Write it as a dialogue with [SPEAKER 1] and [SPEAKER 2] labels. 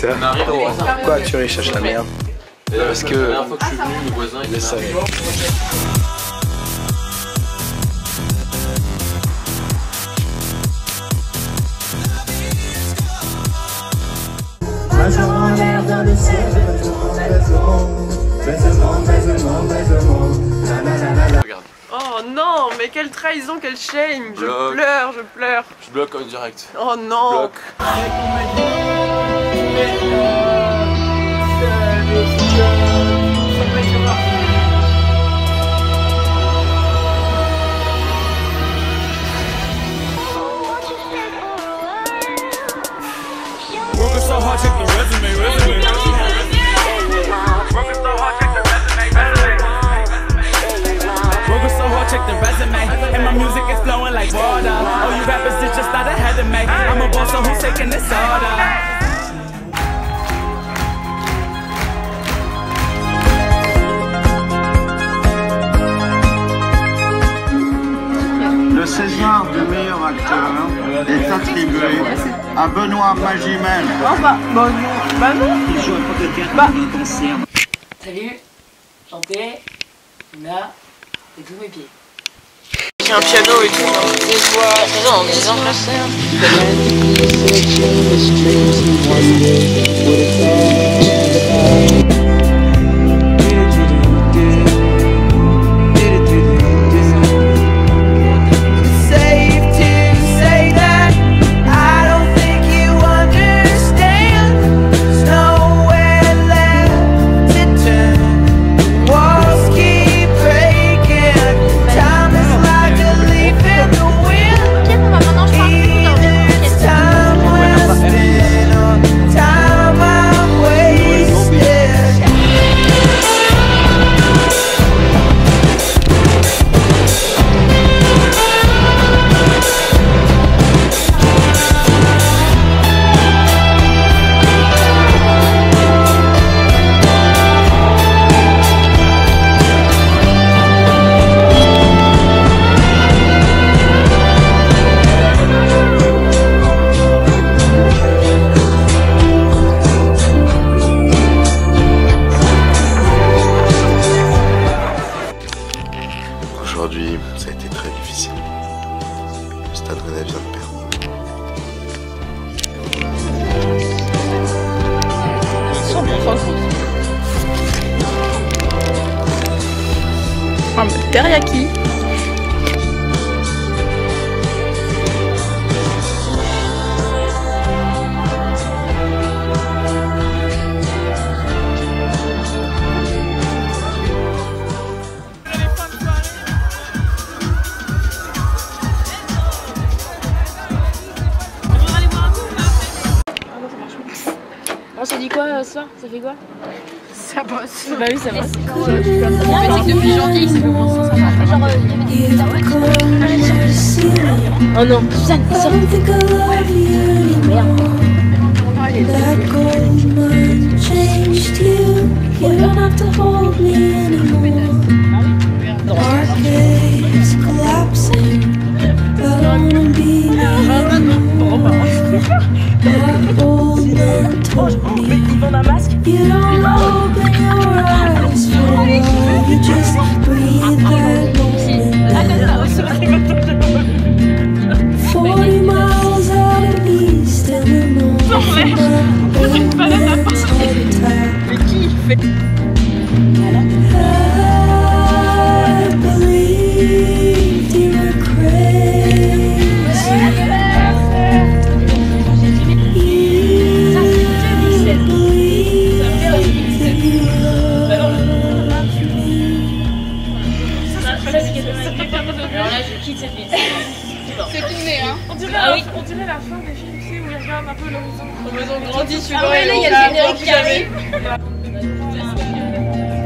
[SPEAKER 1] ça. Pourquoi tu recherches la merde? Parce que la dernière fois que je suis venu, le voisin il le savait.
[SPEAKER 2] Oh non, mais quelle trahison, quelle shame. Je pleure, je pleure.
[SPEAKER 1] Je bloque en direct.
[SPEAKER 2] Oh non.
[SPEAKER 3] Check the resume, and my music is flowing like water. Oh, you rappers is just not ahead of me. I'm a boss, so who's taking this order?
[SPEAKER 4] Le César du meilleur acteur est attribué à Benoît Magimel.
[SPEAKER 2] Oh bah non. Bah non.
[SPEAKER 5] Salut, chanter, là, et tous mes pieds.
[SPEAKER 2] J'ai un piano et tout.
[SPEAKER 5] Non, des emplaceurs.
[SPEAKER 1] Aujourd'hui, ça a été très difficile. Le Stade Rennais vient de perdre.
[SPEAKER 2] Un teriyaki.
[SPEAKER 5] On s'est dit quoi ce soir? Ça fait quoi?
[SPEAKER 2] Ça bosse.
[SPEAKER 5] Bah oui, ça bosse.
[SPEAKER 6] C'est que depuis janvier, il s'est commencé à faire genre
[SPEAKER 5] Oh non, Suzanne, sors. Merde.
[SPEAKER 2] On a un masque. Mais qui fait?
[SPEAKER 6] C'est filmé, hein.
[SPEAKER 2] On dirait la fin des films, tu sais, où ils regardent un peu l'horizon. Ils ont grandi, tu vois.
[SPEAKER 6] Ah ouais, là, il y a le générique qui arrive.